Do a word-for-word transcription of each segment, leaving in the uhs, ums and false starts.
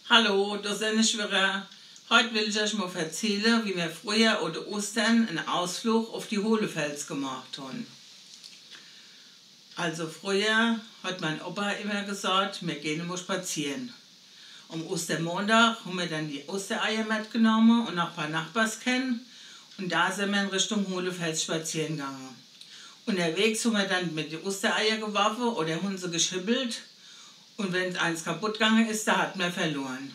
Hallo, da sind ich wieder. Heute will ich euch mal erzählen, wie wir früher oder Ostern einen Ausflug auf die Hohlefels gemacht haben. Also früher hat mein Opa immer gesagt, wir gehen mal spazieren. Am Ostermontag haben wir dann die Ostereier mitgenommen und noch ein paar Nachbars kennen. Und da sind wir in Richtung Hohlefels spazieren gegangen. Unterwegs haben wir dann mit den Ostereier geworfen oder haben sie geschibbelt. Und wenn eins kaputt gegangen ist, da hat man verloren.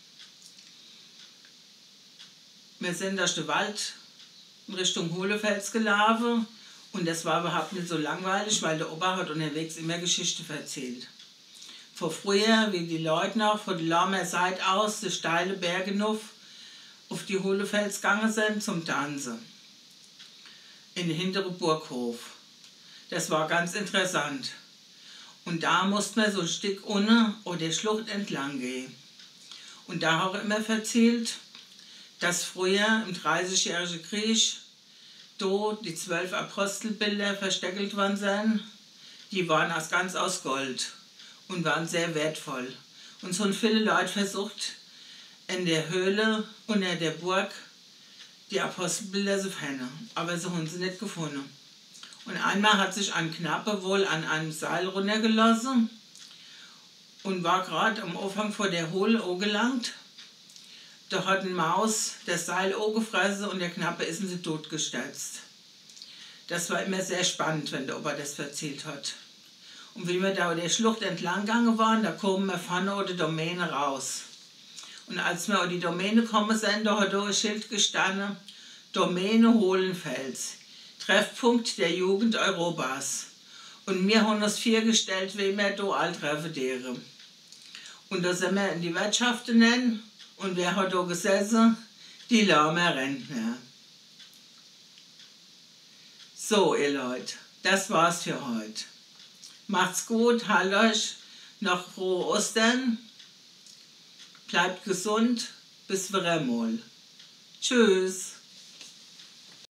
Wir sind durch den Wald in Richtung Hohlefels gelaufen und das war überhaupt nicht so langweilig, weil der Opa hat unterwegs immer Geschichten erzählt. Von früher, wie die Leute noch von der Lahmer Seite aus die steile Berge hinauf auf die Hohlefels gegangen sind zum Tanzen. In den hinteren Burghof. Das war ganz interessant. Und da musste man so ein Stück unten oder Schlucht entlang gehen. Und da habe ich immer erzählt, dass früher im dreißigjährigen Krieg da die zwölf Apostelbilder versteckelt worden sind. Die waren aus, ganz aus Gold und waren sehr wertvoll. Und so haben viele Leute versucht, in der Höhle unter der Burg die Apostelbilder zu finden. Aber sie haben sie nicht gefunden. Und einmal hat sich ein Knappe wohl an einem Seil runtergelassen und war gerade am Anfang vor der Hohle angelangt. Da hat eine Maus das Seil angefressen und der Knappe ist in sie totgestürzt. Das war immer sehr spannend, wenn der Opa das erzählt hat. Und wie wir da an der Schlucht entlang gegangen waren, da kommen wir vorne an die Domäne raus. Und als wir an die Domäne gekommen sind, da hat da ein Schild gestanden: Domäne Hohlefels. Treffpunkt der Jugend Europas. Und wir haben uns vorgestellt, wie wir da all treffen wären. Und da sind wir in die Wirtschaft hinein und wer hat da gesessen? Die Lahmer Rentner. So, ihr Leute, das war's für heute. Macht's gut, halt euch, noch frohe Ostern, bleibt gesund, bis wieder mal. Tschüss.